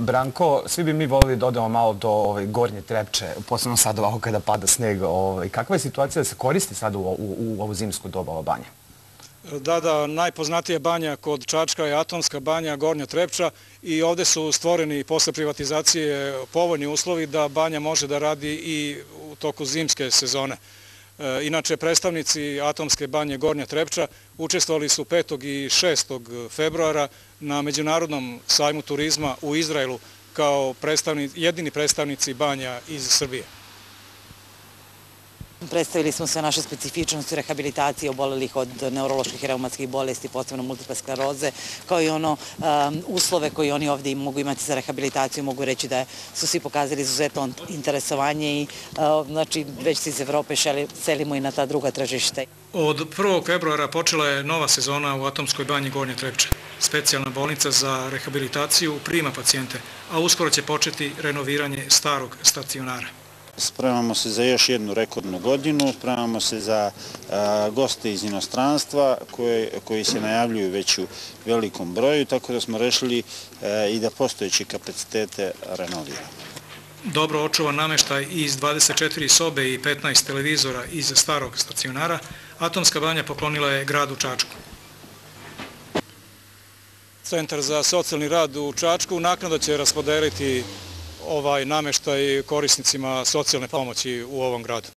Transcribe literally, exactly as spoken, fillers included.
Branko, svi bi mi volili da odemo malo do ovaj, Gornje Trepče, posebno sad ovako kada pada sneg. Ovaj, kakva je situacija da se koristi sad u, u, u ovu zimsku dobu ova banja? Da, da, najpoznatija banja kod Čačka je Atomska banja Gornja Trepča i ovde su stvoreni posle privatizacije povoljni uslovi da banja može da radi i u toku zimske sezone. Inače, predstavnici Atomske banje Gornja Trepča učestvovali su petog i šestog februara na Međunarodnom sajmu turizma u Izraelu kao jedini predstavnici banja iz Srbije. Predstavili smo sve naše specifičnosti rehabilitacije obolelih od neuroloških i reumatskih bolesti, posebno multiple skleroze, kao i ono uslove koji oni ovdje mogu imati za rehabilitaciju. Mogu reći da su svi pokazali izuzetno interesovanje i znači već se iz Evrope selimo i na ta druga tržišta. Od prvog februara počela je nova sezona u Atomskoj banji Gornje Trepče. Specijalna bolnica za rehabilitaciju prima pacijente, a uskoro će početi renoviranje starog stacionara. Spremamo se za još jednu rekordnu godinu, spremamo se za goste iz inostranstva koji se najavljuju već u velikom broju, tako da smo rešili i da postojeće kapacitete renoviramo. Dobro očuvan nameštaj iz dvadeset četiri sobe i petnaest televizora iz starog stacionara, Atomska banja poklonila je gradu Čačku. Centar za socijalni rad u Čačku naknadno će raspodeliti ovaj nameštaj korisnicima socijalne pomoći u ovom gradu.